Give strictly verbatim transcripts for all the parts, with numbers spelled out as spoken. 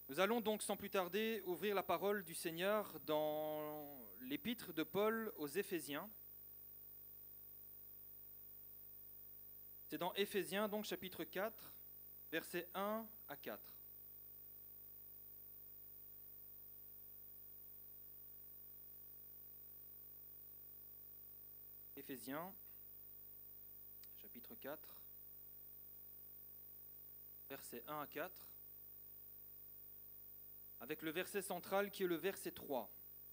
Nous allons donc sans plus tarder ouvrir la parole du Seigneur dans l'épître de Paul aux Éphésiens. C'est dans Éphésiens, donc chapitre quatre, versets un à quatre. Éphésiens, chapitre quatre, versets un à quatre, avec le verset central qui est le verset trois.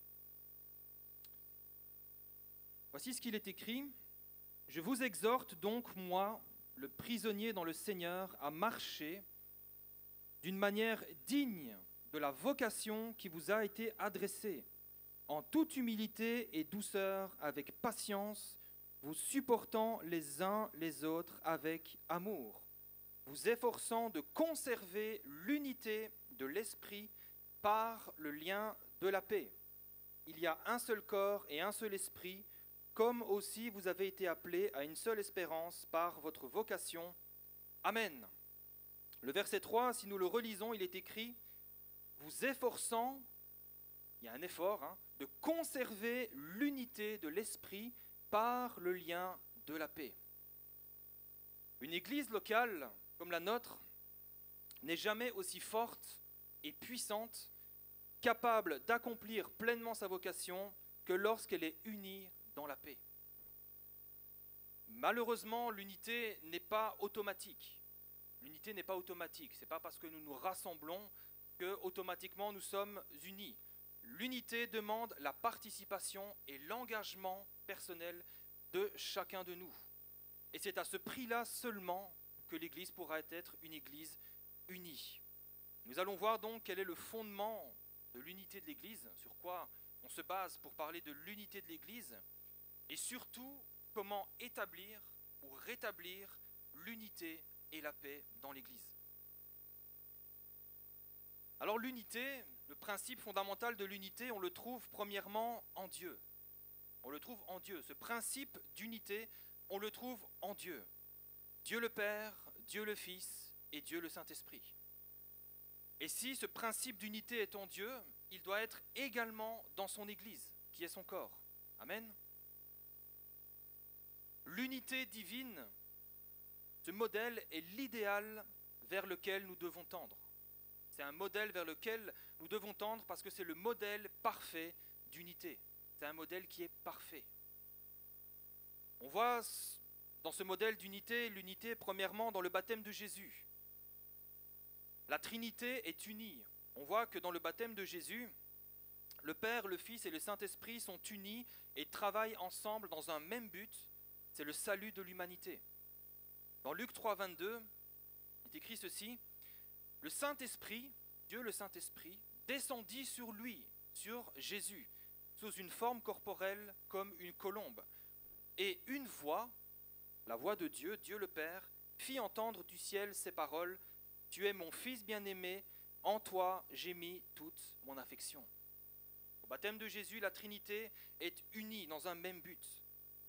Voici ce qu'il est écrit. « Je vous exhorte donc, moi, le prisonnier dans le Seigneur, à marcher d'une manière digne de la vocation qui vous a été adressée, en toute humilité et douceur, avec patience, vous supportant les uns les autres avec amour, vous efforçant de conserver l'unité de l'esprit par le lien de la paix. Il y a un seul corps et un seul esprit, comme aussi vous avez été appelés à une seule espérance par votre vocation. Amen. » Le verset trois, si nous le relisons, il est écrit « Vous efforçant », il y a un effort, hein, de conserver l'unité de l'esprit par le lien de la paix. Une église locale comme la nôtre n'est jamais aussi forte et puissante, capable d'accomplir pleinement sa vocation que lorsqu'elle est unie dans la paix. Malheureusement, l'unité n'est pas automatique. L'unité n'est pas automatique. Ce n'est pas parce que nous nous rassemblons que automatiquement nous sommes unis. L'unité demande la participation et l'engagement personnel de chacun de nous. Et c'est à ce prix-là seulement que l'Église pourra être une Église unie. Nous allons voir donc quel est le fondement de l'unité de l'Église, sur quoi on se base pour parler de l'unité de l'Église, et surtout comment établir ou rétablir l'unité et la paix dans l'Église. Alors l'unité, le principe fondamental de l'unité, on le trouve premièrement en Dieu. On le trouve en Dieu. Ce principe d'unité, on le trouve en Dieu. Dieu le Père, Dieu le Fils et Dieu le Saint-Esprit. Et si ce principe d'unité est en Dieu, il doit être également dans son Église, qui est son corps. Amen. L'unité divine, ce modèle est l'idéal vers lequel nous devons tendre. C'est un modèle vers lequel nous devons tendre parce que c'est le modèle parfait d'unité. C'est un modèle qui est parfait. On voit dans ce modèle d'unité, l'unité premièrement dans le baptême de Jésus. La Trinité est unie. On voit que dans le baptême de Jésus, le Père, le Fils et le Saint-Esprit sont unis et travaillent ensemble dans un même but, c'est le salut de l'humanité. Dans Luc trois, vingt-deux, il est écrit ceci, « Le Saint-Esprit, Dieu le Saint-Esprit, descendit sur lui, sur Jésus, sous une forme corporelle comme une colombe. Et une voix, la voix de Dieu, Dieu le Père, fit entendre du ciel ces paroles, « Tu es mon Fils bien-aimé, en toi j'ai mis toute mon affection. » Au baptême de Jésus, la Trinité est unie dans un même but.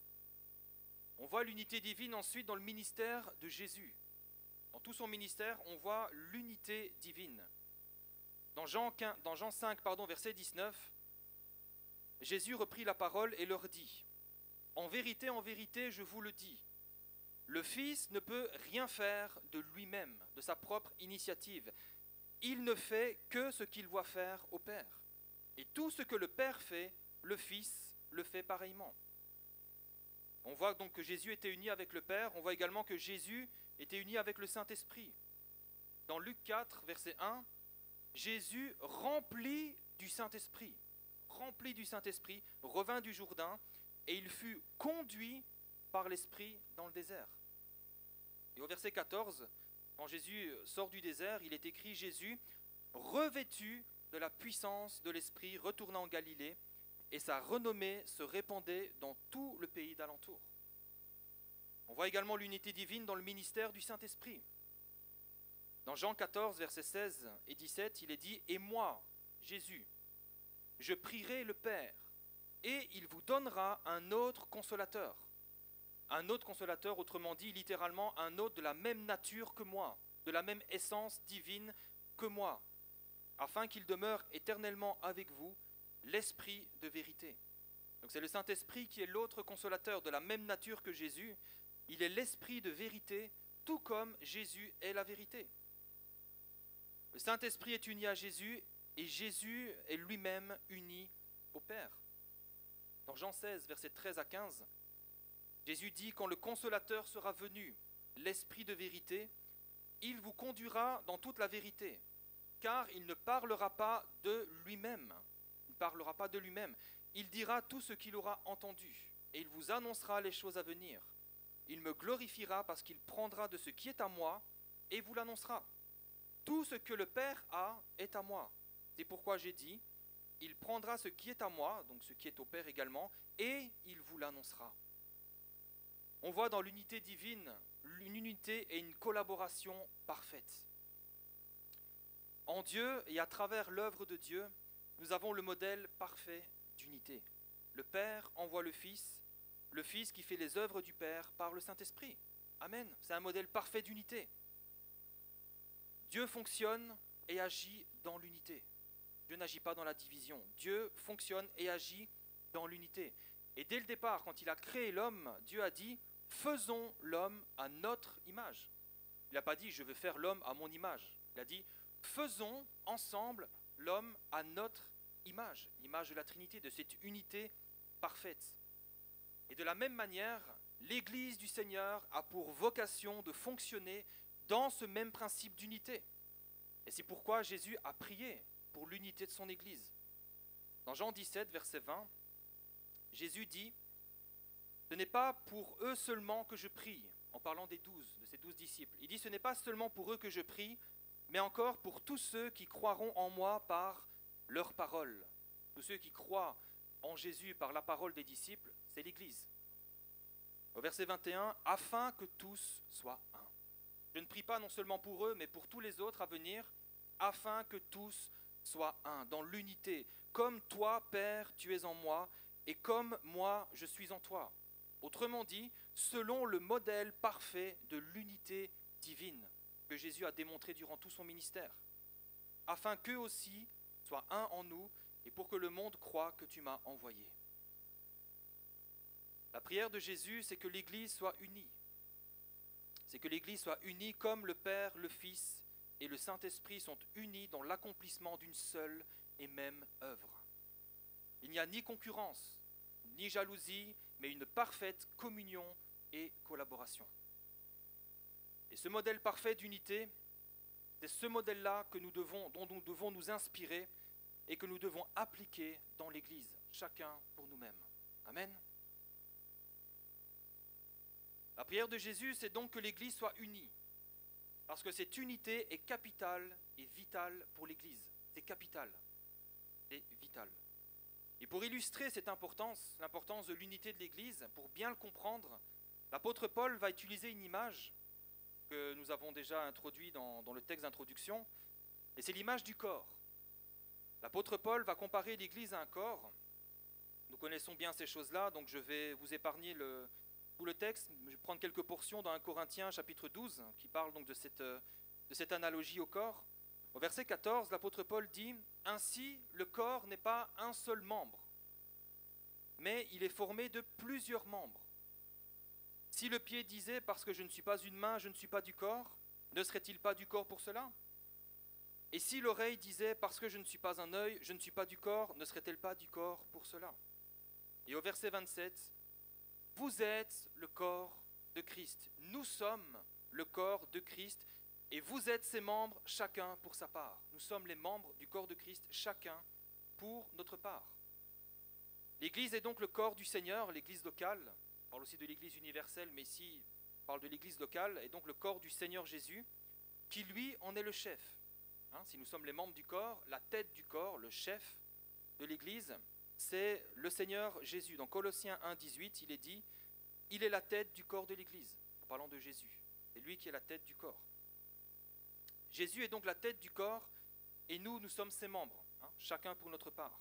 On voit l'unité divine ensuite dans le ministère de Jésus. Dans tout son ministère, on voit l'unité divine. Dans Jean, quinze, dans Jean cinq, pardon, verset dix-neuf, Jésus reprit la parole et leur dit, « En vérité, en vérité, je vous le dis, le Fils ne peut rien faire de lui-même, de sa propre initiative. Il ne fait que ce qu'il voit faire au Père. Et tout ce que le Père fait, le Fils le fait pareillement. » On voit donc que Jésus était uni avec le Père. On voit également que Jésus était uni avec le Saint-Esprit. Dans Luc quatre, verset un, Jésus, rempli du Saint-Esprit, rempli du Saint-Esprit, revint du Jourdain et il fut conduit par l'Esprit dans le désert. Et au verset quatorze, quand Jésus sort du désert, il est écrit « Jésus, revêtu de la puissance de l'Esprit, retourna en Galilée, et sa renommée se répandait dans tout le pays d'alentour. » On voit également l'unité divine dans le ministère du Saint-Esprit. Dans Jean quatorze, versets seize et dix-sept, il est dit « Et moi, Jésus, je prierai le Père, et il vous donnera un autre consolateur. » Un autre consolateur, autrement dit, littéralement, un autre de la même nature que moi, de la même essence divine que moi. afin qu'il demeure éternellement avec vous, l'Esprit de vérité. Donc c'est le Saint-Esprit qui est l'autre consolateur de la même nature que Jésus. Il est l'Esprit de vérité, tout comme Jésus est la vérité. Le Saint-Esprit est uni à Jésus et Jésus est lui-même uni au Père. Dans Jean seize, versets treize à quinze, Jésus dit « Quand le Consolateur sera venu, l'Esprit de vérité, il vous conduira dans toute la vérité, car il ne parlera pas de lui-même. Il ne parlera pas de lui-même. Il dira tout ce qu'il aura entendu, et il vous annoncera les choses à venir. Il me glorifiera parce qu'il prendra de ce qui est à moi et vous l'annoncera. Tout ce que le Père a est à moi. C'est pourquoi j'ai dit, il prendra ce qui est à moi, donc ce qui est au Père également, et il vous l'annoncera. » On voit dans l'unité divine une unité et une collaboration parfaite. En Dieu et à travers l'œuvre de Dieu, nous avons le modèle parfait d'unité. Le Père envoie le Fils, le Fils qui fait les œuvres du Père par le Saint-Esprit. Amen. C'est un modèle parfait d'unité. Dieu fonctionne et agit dans l'unité. Dieu n'agit pas dans la division. Dieu fonctionne et agit dans l'unité. Et dès le départ, quand il a créé l'homme, Dieu a dit « Faisons l'homme à notre image ». Il n'a pas dit « Je veux faire l'homme à mon image ». Il a dit « Faisons ensemble l'homme à notre image », l'image de la Trinité, de cette unité parfaite. Et de la même manière, l'Église du Seigneur a pour vocation de fonctionner dans ce même principe d'unité. Et c'est pourquoi Jésus a prié pour l'unité de son Église. Dans Jean dix-sept, verset vingt, Jésus dit « Ce n'est pas pour eux seulement que je prie », en parlant des douze, de ses douze disciples. Il dit « Ce n'est pas seulement pour eux que je prie, mais encore pour tous ceux qui croiront en moi par leur parole. » Tous ceux qui croient en Jésus par la parole des disciples, c'est l'Église. Au verset vingt et un, « Afin que tous soient un. » Je ne prie pas non seulement pour eux, mais pour tous les autres à venir, afin que tous soient un, dans l'unité, comme toi, Père, tu es en moi, et comme moi, je suis en toi. Autrement dit, selon le modèle parfait de l'unité divine que Jésus a démontré durant tout son ministère, afin qu'eux aussi soient un en nous, et pour que le monde croie que tu m'as envoyé. La prière de Jésus, c'est que l'Église soit unie. C'est que l'Église soit unie comme le Père, le Fils et le Saint-Esprit sont unis dans l'accomplissement d'une seule et même œuvre. Il n'y a ni concurrence, ni jalousie, mais une parfaite communion et collaboration. Et ce modèle parfait d'unité, c'est ce modèle-là que nous devons, dont nous devons nous inspirer et que nous devons appliquer dans l'Église, chacun pour nous-mêmes. Amen. La prière de Jésus, c'est donc que l'Église soit unie, parce que cette unité est capitale et vitale pour l'Église. C'est capital et vital. Et pour illustrer cette importance, l'importance de l'unité de l'Église, pour bien le comprendre, l'apôtre Paul va utiliser une image que nous avons déjà introduite dans, dans le texte d'introduction, et c'est l'image du corps. L'apôtre Paul va comparer l'Église à un corps. Nous connaissons bien ces choses-là, donc je vais vous épargner le, tout le texte. Je vais prendre quelques portions dans un Corinthiens chapitre douze, qui parle donc de cette, de cette analogie au corps. Au verset quatorze, l'apôtre Paul dit « Ainsi, le corps n'est pas un seul membre, mais il est formé de plusieurs membres. Si le pied disait « Parce que je ne suis pas une main, je ne suis pas du corps », ne serait-il pas du corps pour cela ? Et si l'oreille disait « Parce que je ne suis pas un œil, je ne suis pas du corps », ne serait-elle pas du corps pour cela ? Et au verset vingt-sept, « Vous êtes le corps de Christ. Nous sommes le corps de Christ et vous êtes ses membres, chacun pour sa part. » Nous sommes les membres du corps de Christ, chacun pour notre part. L'Église est donc le corps du Seigneur, l'Église locale. On parle aussi de l'Église universelle, mais ici, on parle de l'Église locale, et donc le corps du Seigneur Jésus, qui lui en est le chef. Hein, si nous sommes les membres du corps, la tête du corps, le chef de l'Église, c'est le Seigneur Jésus. Dans Colossiens un, dix-huit, il est dit « Il est la tête du corps de l'Église », en parlant de Jésus. C'est lui qui est la tête du corps. Jésus est donc la tête du corps, et nous, nous sommes ses membres, hein, chacun pour notre part.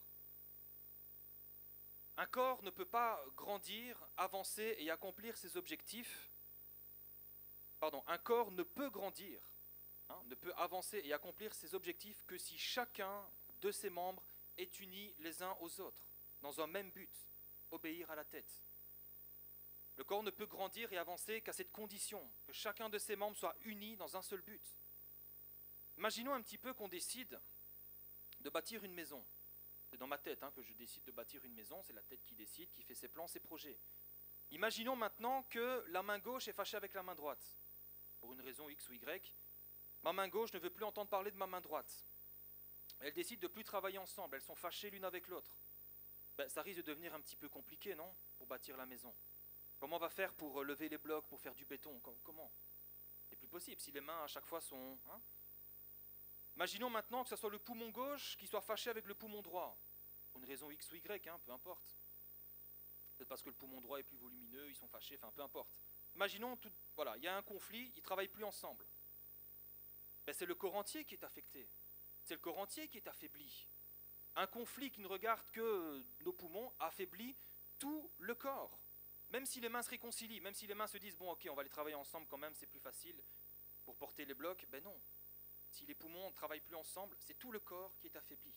Un corps ne peut pas grandir, avancer et accomplir ses objectifs. Pardon, un corps ne peut grandir, hein, ne peut avancer et accomplir ses objectifs que si chacun de ses membres est uni les uns aux autres, dans un même but, obéir à la tête. Le corps ne peut grandir et avancer qu'à cette condition, que chacun de ses membres soit uni dans un seul but. Imaginons un petit peu qu'on décide de bâtir une maison. C'est dans ma tête hein, que je décide de bâtir une maison, c'est la tête qui décide, qui fait ses plans, ses projets. Imaginons maintenant que la main gauche est fâchée avec la main droite. Pour une raison X ou Y, ma main gauche ne veut plus entendre parler de ma main droite. Elles décident de ne plus travailler ensemble, elles sont fâchées l'une avec l'autre. Ben, ça risque de devenir un petit peu compliqué, non, pour bâtir la maison. Comment on va faire pour lever les blocs, pour faire du béton? Comment? C'est plus possible si les mains à chaque fois sont... Hein. Imaginons maintenant que ce soit le poumon gauche qui soit fâché avec le poumon droit. Pour une raison X ou Y, hein, peu importe. Peut-être parce que le poumon droit est plus volumineux, ils sont fâchés, enfin peu importe. Imaginons, tout, voilà, il y a un conflit, ils ne travaillent plus ensemble. Ben, c'est le corps entier qui est affecté. C'est le corps entier qui est affaibli. Un conflit qui ne regarde que nos poumons affaiblit tout le corps. Même si les mains se réconcilient, même si les mains se disent, bon ok, on va les travailler ensemble quand même, c'est plus facile pour porter les blocs, ben non. Si les poumons ne travaillent plus ensemble, c'est tout le corps qui est affaibli.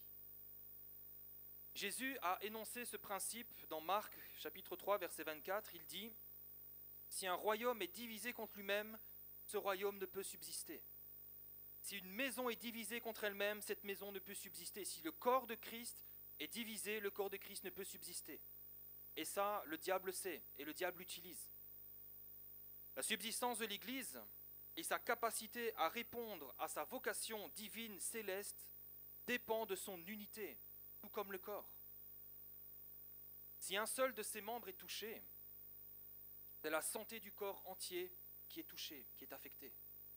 Jésus a énoncé ce principe dans Marc, chapitre trois, verset vingt-quatre. Il dit, « Si un royaume est divisé contre lui-même, ce royaume ne peut subsister. Si une maison est divisée contre elle-même, cette maison ne peut subsister. Si le corps de Christ est divisé, le corps de Christ ne peut subsister. » Et ça, le diable sait, et le diable utilise. La subsistance de l'Église et sa capacité à répondre à sa vocation divine céleste dépend de son unité, tout comme le corps. Si un seul de ses membres est touché, c'est la santé du corps entier qui est touchée, qui est affectée.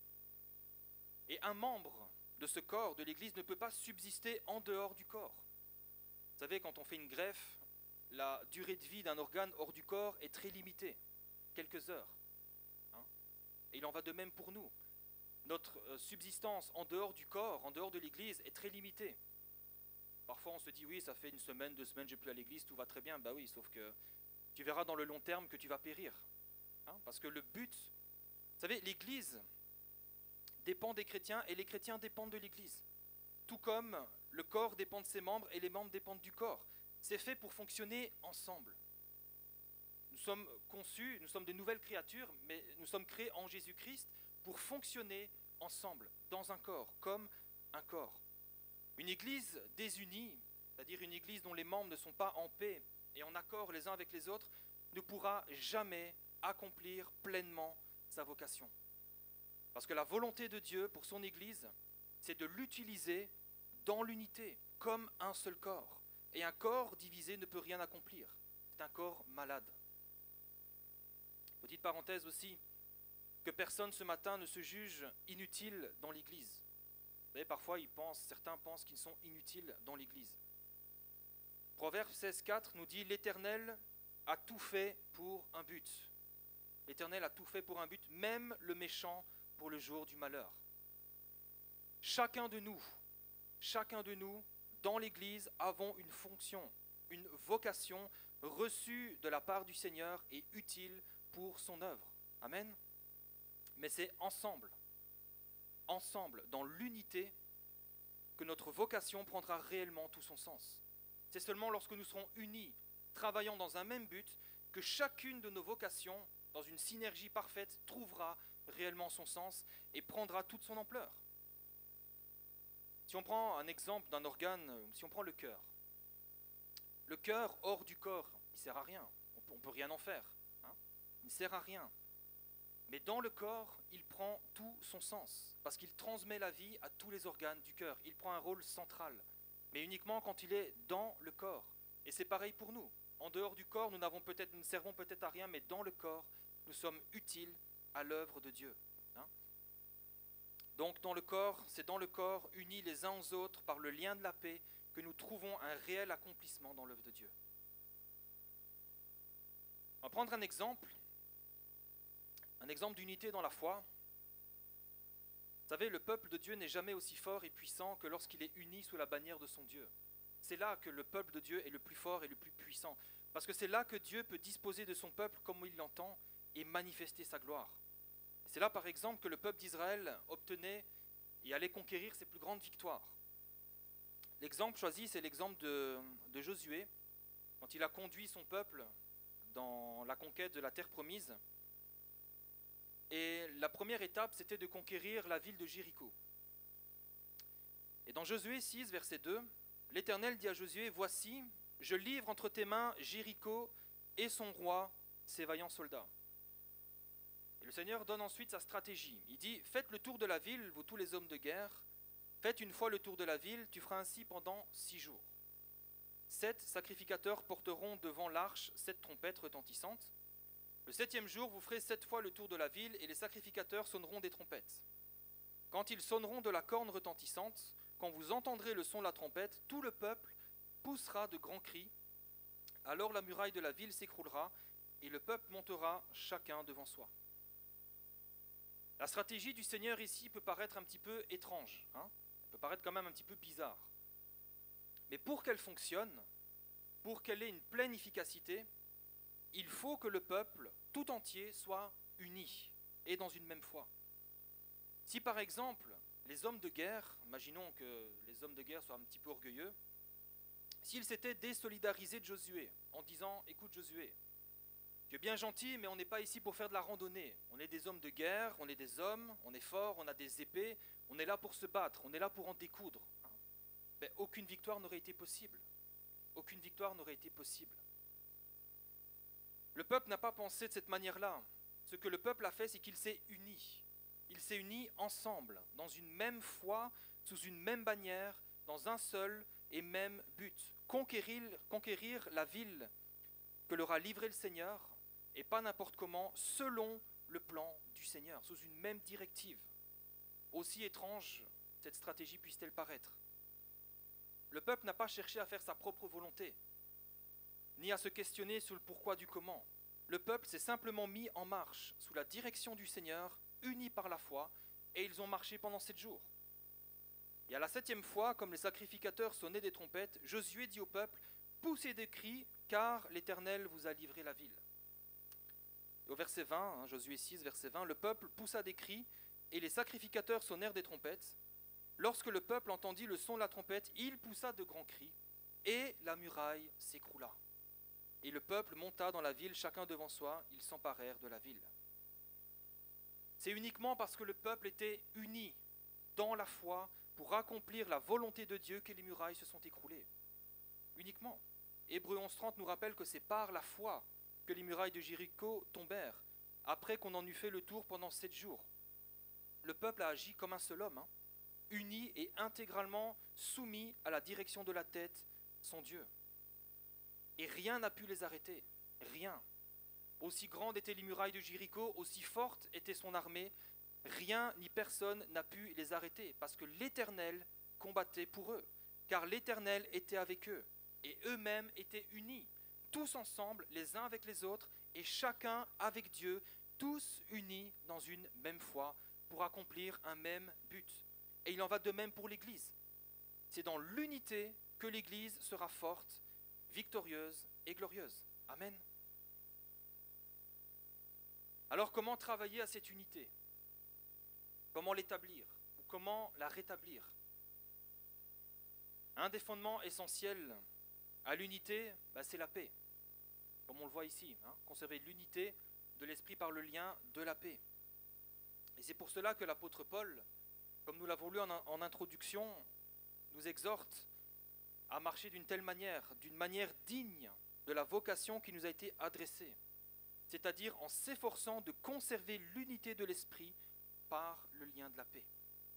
Et un membre de ce corps, de l'Église, ne peut pas subsister en dehors du corps. Vous savez, quand on fait une greffe, la durée de vie d'un organe hors du corps est très limitée, quelques heures. Hein. Et il en va de même pour nous. Notre subsistance en dehors du corps, en dehors de l'Église, est très limitée. Parfois on se dit, oui, ça fait une semaine, deux semaines, je n'ai plus à l'Église, tout va très bien. Bah oui, sauf que tu verras dans le long terme que tu vas périr. Hein, parce que le but, vous savez, l'Église dépend des chrétiens et les chrétiens dépendent de l'Église. Tout comme le corps dépend de ses membres et les membres dépendent du corps. C'est fait pour fonctionner ensemble. Nous sommes conçus, nous sommes de nouvelles créatures, mais nous sommes créés en Jésus-Christ pour fonctionner ensemble, dans un corps, comme un corps. Une église désunie, c'est-à-dire une église dont les membres ne sont pas en paix et en accord les uns avec les autres, ne pourra jamais accomplir pleinement sa vocation. Parce que la volonté de Dieu pour son église, c'est de l'utiliser dans l'unité, comme un seul corps. Et un corps divisé ne peut rien accomplir. C'est un corps malade. Petite parenthèse aussi, que personne ce matin ne se juge inutile dans l'Église. Vous savez, parfois ils pensent, certains pensent qu'ils sont inutiles dans l'Église. Proverbe seize, quatre nous dit « L'Éternel a tout fait pour un but. L'Éternel a tout fait pour un but, même le méchant pour le jour du malheur. » Chacun de nous, chacun de nous, dans l'Église, avons une fonction, une vocation reçue de la part du Seigneur et utile pour son œuvre. Amen. Mais c'est ensemble, ensemble, dans l'unité, que notre vocation prendra réellement tout son sens. C'est seulement lorsque nous serons unis, travaillant dans un même but, que chacune de nos vocations, dans une synergie parfaite, trouvera réellement son sens et prendra toute son ampleur. Si on prend un exemple d'un organe, si on prend le cœur, le cœur hors du corps, il ne sert à rien, on ne peut rien en faire, hein, il ne sert à rien. Mais dans le corps, il prend tout son sens, parce qu'il transmet la vie à tous les organes du cœur, il prend un rôle central, mais uniquement quand il est dans le corps. Et c'est pareil pour nous, en dehors du corps, nous, n'avons peut-être, nous ne servons peut-être à rien, mais dans le corps, nous sommes utiles à l'œuvre de Dieu. Hein. Donc dans le corps, c'est dans le corps, unis les uns aux autres par le lien de la paix, que nous trouvons un réel accomplissement dans l'œuvre de Dieu. On va prendre un exemple, un exemple d'unité dans la foi. Vous savez, le peuple de Dieu n'est jamais aussi fort et puissant que lorsqu'il est uni sous la bannière de son Dieu. C'est là que le peuple de Dieu est le plus fort et le plus puissant, parce que c'est là que Dieu peut disposer de son peuple comme il l'entend et manifester sa gloire. C'est là, par exemple, que le peuple d'Israël obtenait et allait conquérir ses plus grandes victoires. L'exemple choisi, c'est l'exemple de, de Josué, quand il a conduit son peuple dans la conquête de la terre promise. Et la première étape, c'était de conquérir la ville de Jéricho. Et dans Josué six, verset deux, l'Éternel dit à Josué, « Voici, je livre entre tes mains Jéricho et son roi, ses vaillants soldats. » Et le Seigneur donne ensuite sa stratégie. Il dit, « Faites le tour de la ville, vous tous les hommes de guerre. Faites une fois le tour de la ville, tu feras ainsi pendant six jours. Sept sacrificateurs porteront devant l'arche sept trompettes retentissantes. Le septième jour, vous ferez sept fois le tour de la ville et les sacrificateurs sonneront des trompettes. Quand ils sonneront de la corne retentissante, quand vous entendrez le son de la trompette, tout le peuple poussera de grands cris. Alors la muraille de la ville s'écroulera et le peuple montera chacun devant soi. » La stratégie du Seigneur ici peut paraître un petit peu étrange, hein ? Elle peut paraître quand même un petit peu bizarre. Mais pour qu'elle fonctionne, pour qu'elle ait une pleine efficacité, il faut que le peuple tout entier soit uni et dans une même foi. Si par exemple, les hommes de guerre, imaginons que les hommes de guerre soient un petit peu orgueilleux, s'ils s'étaient désolidarisés de Josué en disant « Écoute Josué, tu es bien gentil, mais on n'est pas ici pour faire de la randonnée. On est des hommes de guerre, on est des hommes, on est forts, on a des épées, on est là pour se battre, on est là pour en découdre. » Ben, aucune victoire n'aurait été possible. Aucune victoire n'aurait été possible. Le peuple n'a pas pensé de cette manière-là. Ce que le peuple a fait, c'est qu'il s'est uni. Il s'est uni ensemble, dans une même foi, sous une même bannière, dans un seul et même but. Conquérir, conquérir la ville que leur a livré le Seigneur, et pas n'importe comment, selon le plan du Seigneur, sous une même directive. Aussi étrange cette stratégie puisse-t-elle paraître. Le peuple n'a pas cherché à faire sa propre volonté, ni à se questionner sur le pourquoi du comment. Le peuple s'est simplement mis en marche, sous la direction du Seigneur, unis par la foi, et ils ont marché pendant sept jours. Et à la septième fois, comme les sacrificateurs sonnaient des trompettes, Josué dit au peuple, « Poussez des cris, car l'Éternel vous a livré la ville. » Et au verset vingt, hein, Josué six, verset vingt, le peuple poussa des cris, et les sacrificateurs sonnèrent des trompettes. Lorsque le peuple entendit le son de la trompette, il poussa de grands cris, et la muraille s'écroula. Et le peuple monta dans la ville, chacun devant soi, ils s'emparèrent de la ville. C'est uniquement parce que le peuple était uni dans la foi pour accomplir la volonté de Dieu que les murailles se sont écroulées. Uniquement. Hébreux onze trente nous rappelle que c'est par la foi que les murailles de Jéricho tombèrent, après qu'on en eut fait le tour pendant sept jours. Le peuple a agi comme un seul homme, hein, uni et intégralement soumis à la direction de la tête, son Dieu. Et rien n'a pu les arrêter, rien. Aussi grandes étaient les murailles de Jéricho, aussi forte était son armée, rien ni personne n'a pu les arrêter, parce que l'Éternel combattait pour eux, car l'Éternel était avec eux, et eux-mêmes étaient unis, tous ensemble, les uns avec les autres, et chacun avec Dieu, tous unis dans une même foi, pour accomplir un même but. Et il en va de même pour l'Église. C'est dans l'unité que l'Église sera forte, victorieuse et glorieuse. Amen. Alors comment travailler à cette unité? Comment l'établir? Ou comment la rétablir? Un des fondements essentiels à l'unité, bah, c'est la paix. Comme on le voit ici, hein, conserver l'unité de l'esprit par le lien de la paix. Et c'est pour cela que l'apôtre Paul, comme nous l'avons lu en, en introduction, nous exhorte à marcher d'une telle manière, d'une manière digne de la vocation qui nous a été adressée, c'est-à-dire en s'efforçant de conserver l'unité de l'esprit par le lien de la paix.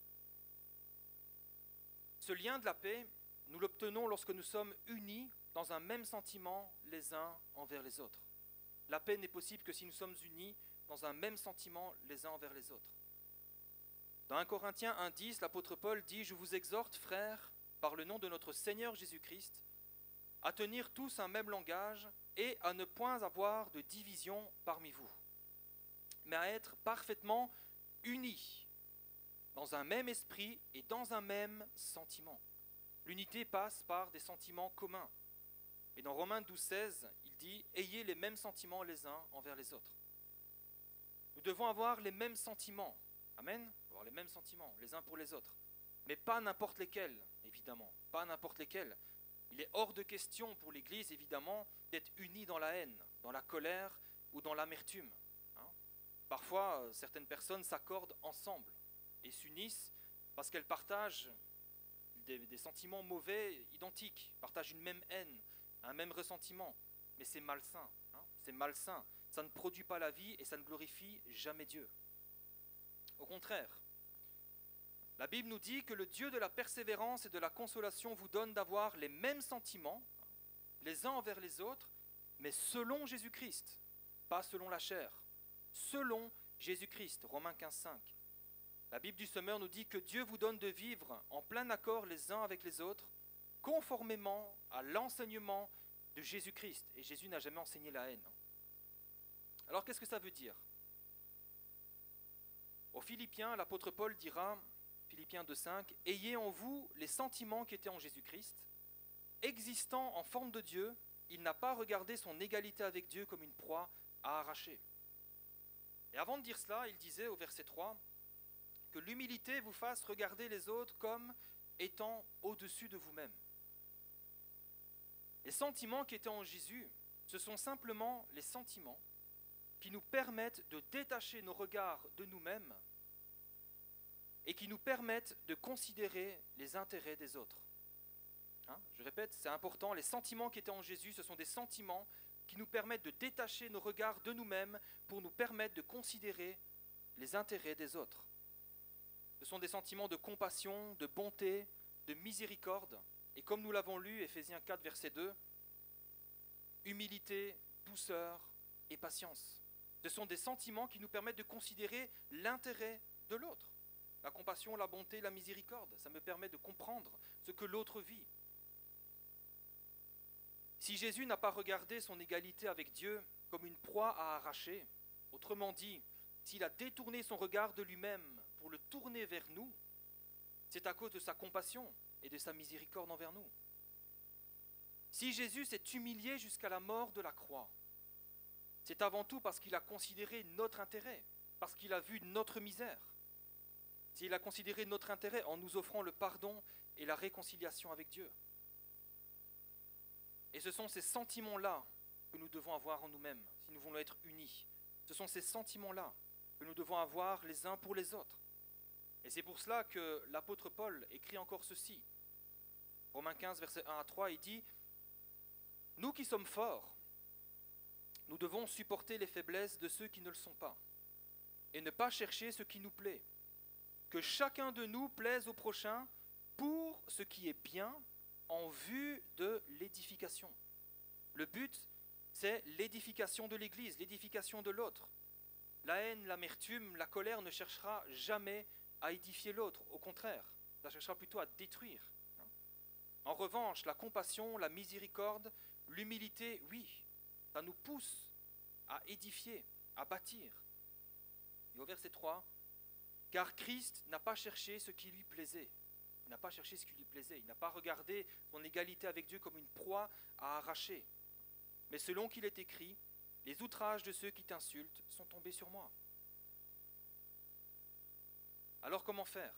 Ce lien de la paix, nous l'obtenons lorsque nous sommes unis dans un même sentiment les uns envers les autres. La paix n'est possible que si nous sommes unis dans un même sentiment les uns envers les autres. Dans un Corinthiens un dix, l'apôtre Paul dit « Je vous exhorte, frères, par le nom de notre Seigneur Jésus-Christ, à tenir tous un même langage et à ne point avoir de division parmi vous, mais à être parfaitement unis dans un même esprit et dans un même sentiment. » L'unité passe par des sentiments communs. Et dans Romains douze, seize, il dit « Ayez les mêmes sentiments les uns envers les autres. » Nous devons avoir les mêmes sentiments. Amen. avoir les mêmes sentiments les uns pour les autres, mais pas n'importe lesquels, évidemment, pas n'importe lesquels. Il est hors de question pour l'Église, évidemment, d'être unie dans la haine, dans la colère ou dans l'amertume. Hein. Parfois, certaines personnes s'accordent ensemble et s'unissent parce qu'elles partagent des, des sentiments mauvais identiques, partagent une même haine, un même ressentiment, mais c'est malsain, hein, c'est malsain, ça ne produit pas la vie et ça ne glorifie jamais Dieu. Au contraire, la Bible nous dit que le Dieu de la persévérance et de la consolation vous donne d'avoir les mêmes sentiments, les uns envers les autres, mais selon Jésus-Christ, pas selon la chair, selon Jésus-Christ, Romains quinze, cinq. La Bible du Semeur nous dit que Dieu vous donne de vivre en plein accord les uns avec les autres, conformément à l'enseignement de Jésus-Christ. Et Jésus n'a jamais enseigné la haine. Alors qu'est-ce que ça veut dire ? Aux Philippiens, l'apôtre Paul dira, Philippiens deux, cinq, « Ayez en vous les sentiments qui étaient en Jésus-Christ. Existant en forme de Dieu, il n'a pas regardé son égalité avec Dieu comme une proie à arracher. » Et avant de dire cela, il disait au verset trois, « Que l'humilité vous fasse regarder les autres comme étant au-dessus de vous-même. » Les sentiments qui étaient en Jésus, ce sont simplement les sentiments qui nous permettent de détacher nos regards de nous-mêmes et qui nous permettent de considérer les intérêts des autres. Hein, je répète, c'est important, les sentiments qui étaient en Jésus, ce sont des sentiments qui nous permettent de détacher nos regards de nous-mêmes pour nous permettre de considérer les intérêts des autres. Ce sont des sentiments de compassion, de bonté, de miséricorde, et comme nous l'avons lu, Éphésiens quatre, verset deux, humilité, douceur et patience. Ce sont des sentiments qui nous permettent de considérer l'intérêt de l'autre. La compassion, la bonté, la miséricorde, ça me permet de comprendre ce que l'autre vit. Si Jésus n'a pas regardé son égalité avec Dieu comme une proie à arracher, autrement dit, s'il a détourné son regard de lui-même pour le tourner vers nous, c'est à cause de sa compassion et de sa miséricorde envers nous. Si Jésus s'est humilié jusqu'à la mort de la croix, c'est avant tout parce qu'il a considéré notre intérêt, parce qu'il a vu notre misère. S'il a considéré notre intérêt en nous offrant le pardon et la réconciliation avec Dieu. Et ce sont ces sentiments-là que nous devons avoir en nous-mêmes, si nous voulons être unis. Ce sont ces sentiments-là que nous devons avoir les uns pour les autres. Et c'est pour cela que l'apôtre Paul écrit encore ceci. Romains quinze, versets un à trois, il dit « Nous qui sommes forts, nous devons supporter les faiblesses de ceux qui ne le sont pas, et ne pas chercher ce qui nous plaît. Que chacun de nous plaise au prochain pour ce qui est bien en vue de l'édification. » Le but, c'est l'édification de l'Église, l'édification de l'autre. La haine, l'amertume, la colère ne cherchera jamais à édifier l'autre. Au contraire, ça cherchera plutôt à détruire. En revanche, la compassion, la miséricorde, l'humilité, oui, ça nous pousse à édifier, à bâtir. Et au verset trois, « Car Christ n'a pas cherché ce qui lui plaisait. » Il n'a pas cherché ce qui lui plaisait. Il n'a pas regardé son égalité avec Dieu comme une proie à arracher. Mais selon qu'il est écrit, « Les outrages de ceux qui t'insultent sont tombés sur moi. » Alors comment faire?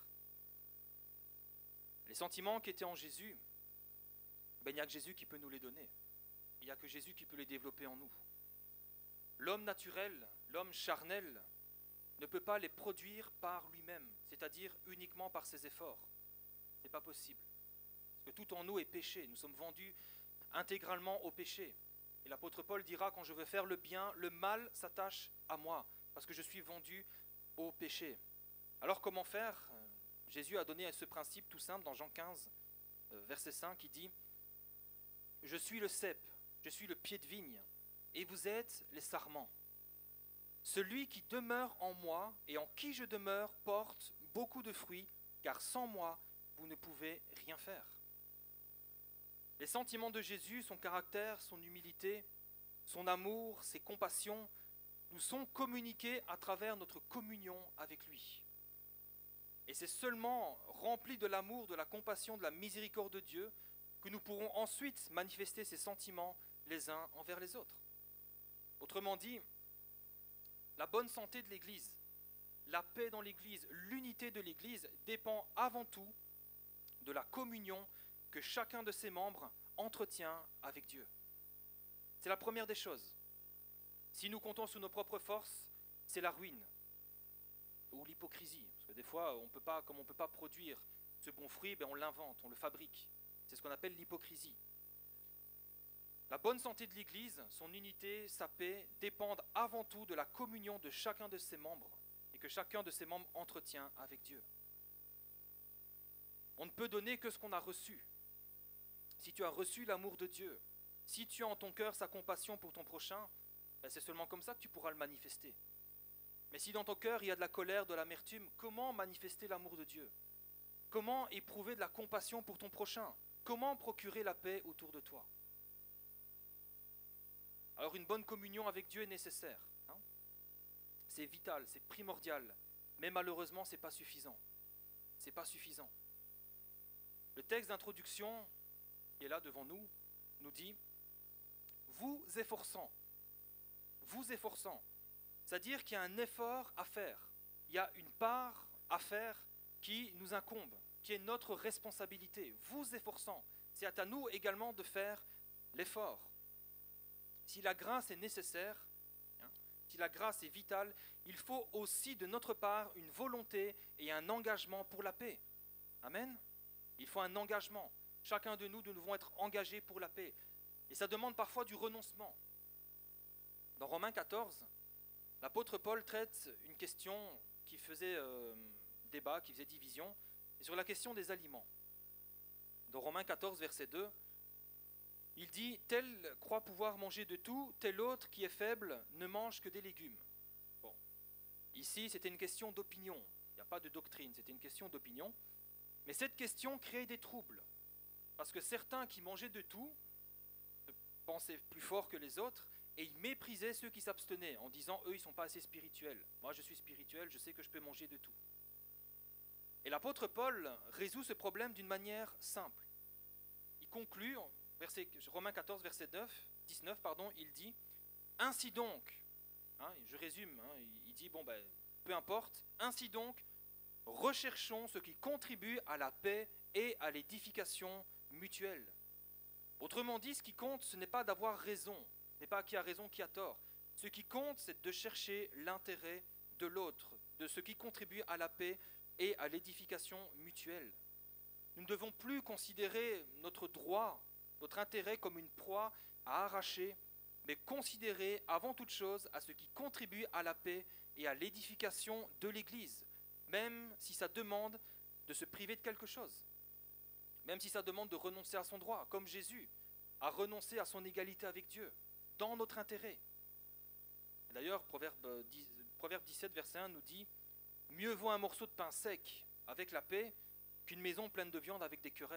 Les sentiments qui étaient en Jésus, ben, il n'y a que Jésus qui peut nous les donner. Il n'y a que Jésus qui peut les développer en nous. L'homme naturel, l'homme charnel, ne peut pas les produire par lui-même, c'est-à-dire uniquement par ses efforts. Ce n'est pas possible. Parce que tout en nous est péché. Nous sommes vendus intégralement au péché. Et l'apôtre Paul dira, quand je veux faire le bien, le mal s'attache à moi, parce que je suis vendu au péché. Alors comment faire? Jésus a donné ce principe tout simple dans Jean quinze, verset cinq, il dit « Je suis le cep, je suis le pied de vigne, et vous êtes les sarments. Celui qui demeure en moi et en qui je demeure porte beaucoup de fruits, car sans moi, vous ne pouvez rien faire. » Les sentiments de Jésus, son caractère, son humilité, son amour, ses compassions, nous sont communiqués à travers notre communion avec lui. Et c'est seulement rempli de l'amour, de la compassion, de la miséricorde de Dieu que nous pourrons ensuite manifester ces sentiments les uns envers les autres. Autrement dit, la bonne santé de l'Église, la paix dans l'Église, l'unité de l'Église dépend avant tout de la communion que chacun de ses membres entretient avec Dieu. C'est la première des choses. Si nous comptons sur nos propres forces, c'est la ruine ou l'hypocrisie. Parce que des fois, on peut pas, comme on ne peut pas produire ce bon fruit, ben on l'invente, on le fabrique. C'est ce qu'on appelle l'hypocrisie. La bonne santé de l'Église, son unité, sa paix, dépendent avant tout de la communion de chacun de ses membres et que chacun de ses membres entretient avec Dieu. On ne peut donner que ce qu'on a reçu. Si tu as reçu l'amour de Dieu, si tu as en ton cœur sa compassion pour ton prochain, ben c'est seulement comme ça que tu pourras le manifester. Mais si dans ton cœur il y a de la colère, de l'amertume, comment manifester l'amour de Dieu? Comment éprouver de la compassion pour ton prochain? Comment procurer la paix autour de toi? Alors une bonne communion avec Dieu est nécessaire. Hein? C'est vital, c'est primordial. Mais malheureusement, ce n'est pas suffisant. Ce n'est pas suffisant. Le texte d'introduction, qui est là devant nous, nous dit « vous efforçant ». Vous efforçant. C'est-à-dire qu'il y a un effort à faire. Il y a une part à faire qui nous incombe, qui est notre responsabilité. Vous efforçant. C'est à nous également de faire l'effort. Si la grâce est nécessaire, hein, si la grâce est vitale, il faut aussi de notre part une volonté et un engagement pour la paix. Amen. Il faut un engagement. Chacun de nous, nous devons être engagés pour la paix. Et ça demande parfois du renoncement. Dans Romains quatorze, l'apôtre Paul traite une question qui faisait euh, débat, qui faisait division, et sur la question des aliments. Dans Romains quatorze, verset deux, il dit « Tel croit pouvoir manger de tout, tel autre qui est faible ne mange que des légumes. » Bon, ici c'était une question d'opinion, il n'y a pas de doctrine, c'était une question d'opinion. Mais cette question crée des troubles, parce que certains qui mangeaient de tout pensaient plus fort que les autres, et ils méprisaient ceux qui s'abstenaient en disant « eux, ils ne sont pas assez spirituels. Moi, je suis spirituel, je sais que je peux manger de tout. » Et l'apôtre Paul résout ce problème d'une manière simple. Il conclut, verset, Romains quatorze, verset neuf, dix-neuf, pardon, il dit « Ainsi donc, hein, je résume, hein, il dit « Bon, ben, peu importe, ainsi donc, recherchons ce qui contribue à la paix et à l'édification mutuelle. » Autrement dit, ce qui compte, ce n'est pas d'avoir raison, ce n'est pas qui a raison, qui a tort. Ce qui compte, c'est de chercher l'intérêt de l'autre, de ce qui contribue à la paix et à l'édification mutuelle. Nous ne devons plus considérer notre droit, notre intérêt comme une proie à arracher, mais considérer avant toute chose à ce qui contribue à la paix et à l'édification de l'Église, même si ça demande de se priver de quelque chose, même si ça demande de renoncer à son droit, comme Jésus a renoncé à son égalité avec Dieu, dans notre intérêt. D'ailleurs, Proverbe dix-sept, verset un nous dit « Mieux vaut un morceau de pain sec avec la paix qu'une maison pleine de viande avec des querelles. »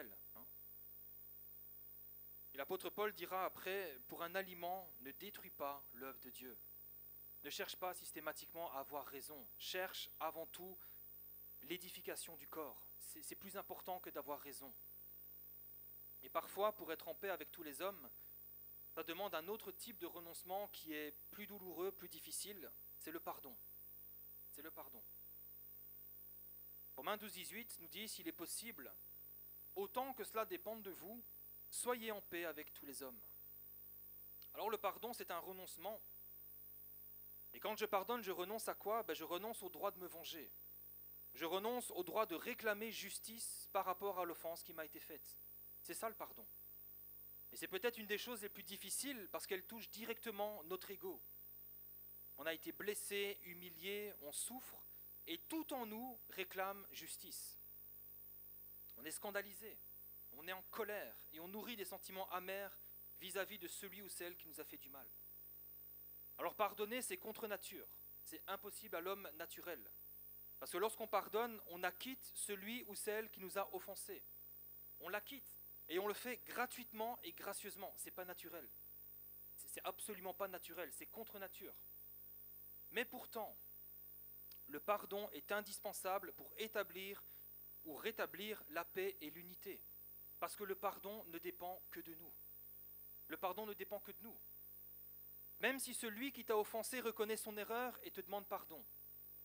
Et l'apôtre Paul dira après « Pour un aliment, ne détruis pas l'œuvre de Dieu. » Ne cherche pas systématiquement à avoir raison. Cherche avant tout l'édification du corps. C'est, c'est plus important que d'avoir raison. Et parfois, pour être en paix avec tous les hommes, ça demande un autre type de renoncement qui est plus douloureux, plus difficile, c'est le pardon. C'est le pardon. Romains douze, dix-huit nous dit « S'il est possible, autant que cela dépende de vous, soyez en paix avec tous les hommes. » Alors le pardon, c'est un renoncement. Et quand je pardonne, je renonce à quoi? Ben, je renonce au droit de me venger. Je renonce au droit de réclamer justice par rapport à l'offense qui m'a été faite. C'est ça le pardon. Et c'est peut-être une des choses les plus difficiles parce qu'elle touche directement notre ego. On a été blessé, humilié, on souffre et tout en nous réclame justice. On est scandalisé, on est en colère et on nourrit des sentiments amers vis-à-vis de celui ou celle qui nous a fait du mal. Alors pardonner, c'est contre nature, c'est impossible à l'homme naturel. Parce que lorsqu'on pardonne, on acquitte celui ou celle qui nous a offensés. On l'acquitte. Et on le fait gratuitement et gracieusement. Ce n'est pas naturel. C'est absolument pas naturel. C'est contre nature. Mais pourtant, le pardon est indispensable pour établir ou rétablir la paix et l'unité. Parce que le pardon ne dépend que de nous. Le pardon ne dépend que de nous. Même si celui qui t'a offensé reconnaît son erreur et te demande pardon.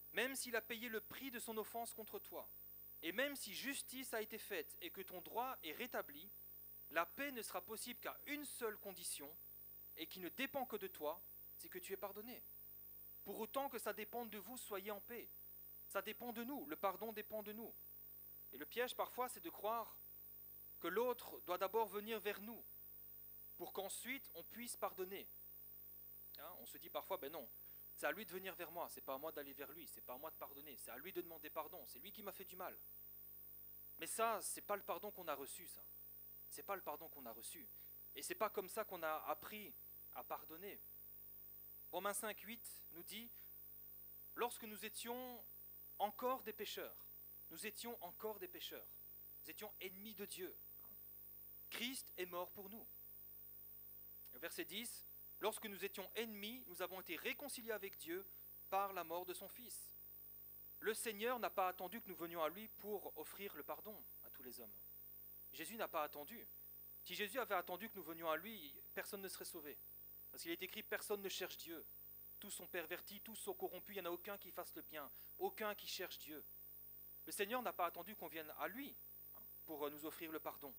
même s'il a payé le prix de son offense contre toi, et même si justice a été faite et que ton droit est rétabli, la paix ne sera possible qu'à une seule condition, et qui ne dépend que de toi, c'est que tu es pardonné. Pour autant que ça dépende de vous, soyez en paix. Ça dépend de nous, le pardon dépend de nous. Et le piège parfois, c'est de croire que l'autre doit d'abord venir vers nous, pour qu'ensuite on puisse pardonner. Hein, on se dit parfois, ben non, c'est à lui de venir vers moi, c'est pas à moi d'aller vers lui, c'est pas à moi de pardonner, c'est à lui de demander pardon, c'est lui qui m'a fait du mal. Mais ça, c'est pas le pardon qu'on a reçu, ça. C'est pas le pardon qu'on a reçu. Et c'est pas comme ça qu'on a appris à pardonner. Romains cinq, huit nous dit, lorsque nous étions encore des pécheurs, nous étions encore des pécheurs, nous étions ennemis de Dieu, Christ est mort pour nous. Verset dix, lorsque nous étions ennemis, nous avons été réconciliés avec Dieu par la mort de son Fils. Le Seigneur n'a pas attendu que nous venions à lui pour offrir le pardon à tous les hommes. Jésus n'a pas attendu. Si Jésus avait attendu que nous venions à lui, personne ne serait sauvé. Parce qu'il est écrit, personne ne cherche Dieu. Tous sont pervertis, tous sont corrompus, il n'y en a aucun qui fasse le bien, aucun qui cherche Dieu. Le Seigneur n'a pas attendu qu'on vienne à lui pour nous offrir le pardon.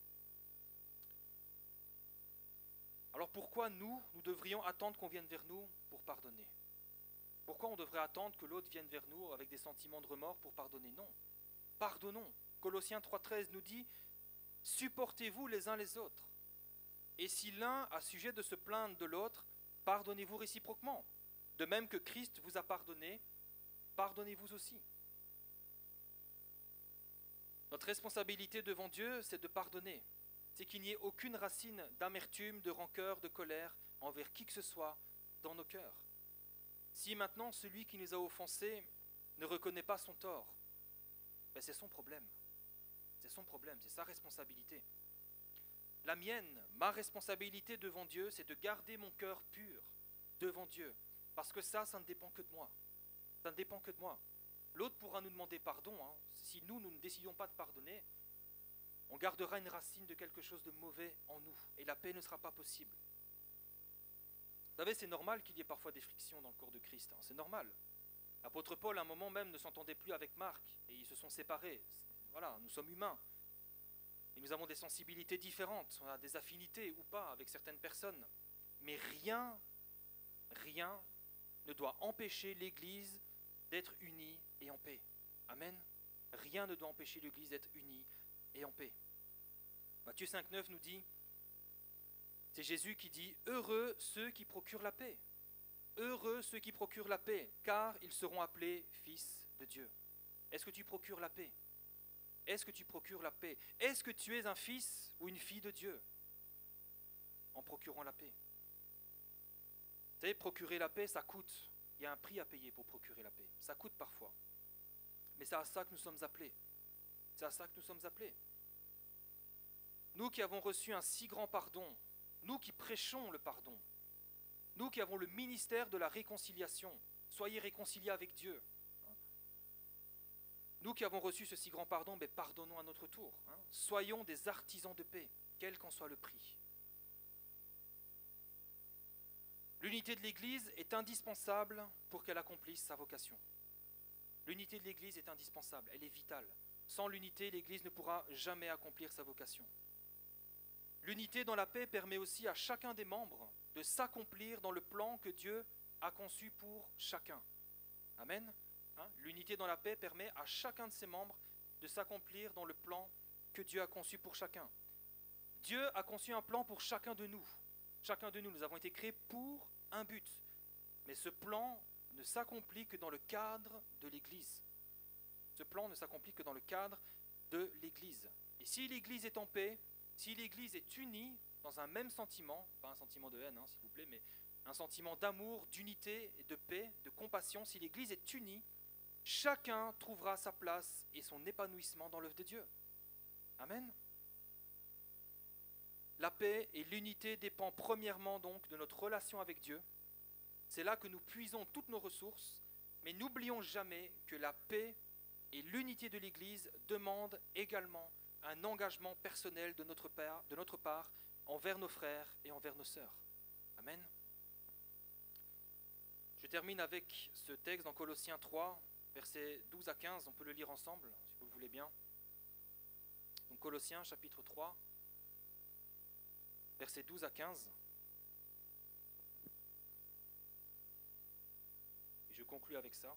Alors pourquoi nous, nous devrions attendre qu'on vienne vers nous pour pardonner? Pourquoi on devrait attendre que l'autre vienne vers nous avec des sentiments de remords pour pardonner? Non. Pardonnons. Colossiens trois treize nous dit, supportez-vous les uns les autres. Et si l'un a sujet de se plaindre de l'autre, pardonnez-vous réciproquement. De même que Christ vous a pardonné, pardonnez-vous aussi. Notre responsabilité devant Dieu, c'est de pardonner. C'est qu'il n'y ait aucune racine d'amertume, de rancœur, de colère envers qui que ce soit dans nos cœurs. Si maintenant celui qui nous a offensés ne reconnaît pas son tort, ben c'est son problème. C'est son problème, c'est sa responsabilité. La mienne, ma responsabilité devant Dieu, c'est de garder mon cœur pur devant Dieu. Parce que ça, ça ne dépend que de moi. Ça ne dépend que de moi. L'autre pourra nous demander pardon. Hein. Si nous, nous ne décidons pas de pardonner, on gardera une racine de quelque chose de mauvais en nous. Et la paix ne sera pas possible. Vous savez, c'est normal qu'il y ait parfois des frictions dans le corps de Christ. Hein. C'est normal. L'apôtre Paul, à un moment même, ne s'entendait plus avec Marc. Et ils se sont séparés. Voilà, nous sommes humains. Et nous avons des sensibilités différentes. On a des affinités ou pas avec certaines personnes. Mais rien, rien ne doit empêcher l'Église d'être unie et en paix. Amen. Rien ne doit empêcher l'Église d'être unie et en paix. Matthieu cinq neuf nous dit, c'est Jésus qui dit, heureux ceux qui procurent la paix. Heureux ceux qui procurent la paix, car ils seront appelés fils de Dieu. Est-ce que tu procures la paix? Est-ce que tu procures la paix? Est-ce que tu es un fils ou une fille de Dieu en procurant la paix? Vous savez, procurer la paix, ça coûte. Il y a un prix à payer pour procurer la paix. Ça coûte parfois. Mais c'est à ça que nous sommes appelés. C'est à ça que nous sommes appelés. Nous qui avons reçu un si grand pardon, nous qui prêchons le pardon, nous qui avons le ministère de la réconciliation, soyez réconciliés avec Dieu. Nous qui avons reçu ce si grand pardon, mais pardonnons à notre tour. Hein. Soyons des artisans de paix, quel qu'en soit le prix. L'unité de l'Église est indispensable pour qu'elle accomplisse sa vocation. L'unité de l'Église est indispensable, elle est vitale. Sans l'unité, l'Église ne pourra jamais accomplir sa vocation. L'unité dans la paix permet aussi à chacun des membres de s'accomplir dans le plan que Dieu a conçu pour chacun. Amen. Hein? L'unité dans la paix permet à chacun de ses membres de s'accomplir dans le plan que Dieu a conçu pour chacun. Dieu a conçu un plan pour chacun de nous. Chacun de nous, nous avons été créés pour un but. Mais ce plan ne s'accomplit que dans le cadre de l'Église. Ce plan ne s'accomplit que dans le cadre de l'Église. Et si l'Église est en paix, si l'Église est unie dans un même sentiment, pas un sentiment de haine, hein, s'il vous plaît, mais un sentiment d'amour, d'unité, de paix, de compassion, si l'Église est unie, chacun trouvera sa place et son épanouissement dans l'œuvre de Dieu. Amen. La paix et l'unité dépendent premièrement donc de notre relation avec Dieu. C'est là que nous puisons toutes nos ressources, mais n'oublions jamais que la paix et l'unité de l'Église demandent également un engagement personnel de notre part, de notre part envers nos frères et envers nos sœurs. Amen. Je termine avec ce texte dans Colossiens trois, versets douze à quinze, on peut le lire ensemble, si vous le voulez bien. Donc Colossiens chapitre trois, versets douze à quinze. Et je conclus avec ça.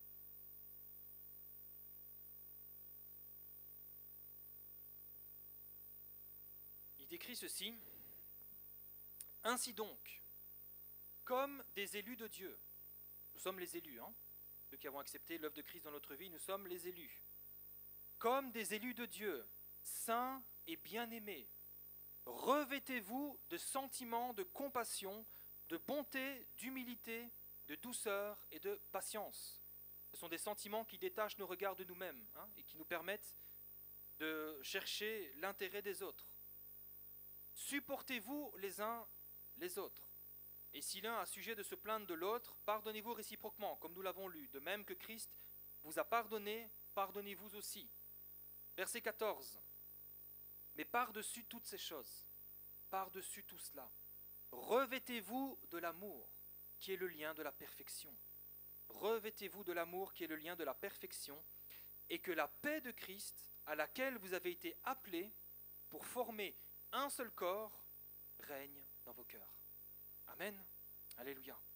Il décrit ceci. Ainsi donc, comme des élus de Dieu, nous sommes les élus, hein, ceux qui avons accepté l'œuvre de Christ dans notre vie, nous sommes les élus. Comme des élus de Dieu, saints et bien-aimés, revêtez-vous de sentiments de compassion, de bonté, d'humilité, de douceur et de patience. Ce sont des sentiments qui détachent nos regards de nous-mêmes, hein, et qui nous permettent de chercher l'intérêt des autres. Supportez-vous les uns les autres. Et si l'un a sujet de se plaindre de l'autre, pardonnez-vous réciproquement, comme nous l'avons lu. De même que Christ vous a pardonné, pardonnez-vous aussi. Verset quatorze. Mais par-dessus toutes ces choses, par-dessus tout cela, revêtez-vous de l'amour, qui est le lien de la perfection. Revêtez-vous de l'amour, qui est le lien de la perfection, et que la paix de Christ, à laquelle vous avez été appelés pour former un seul corps, règne dans vos cœurs. Amen. Alléluia.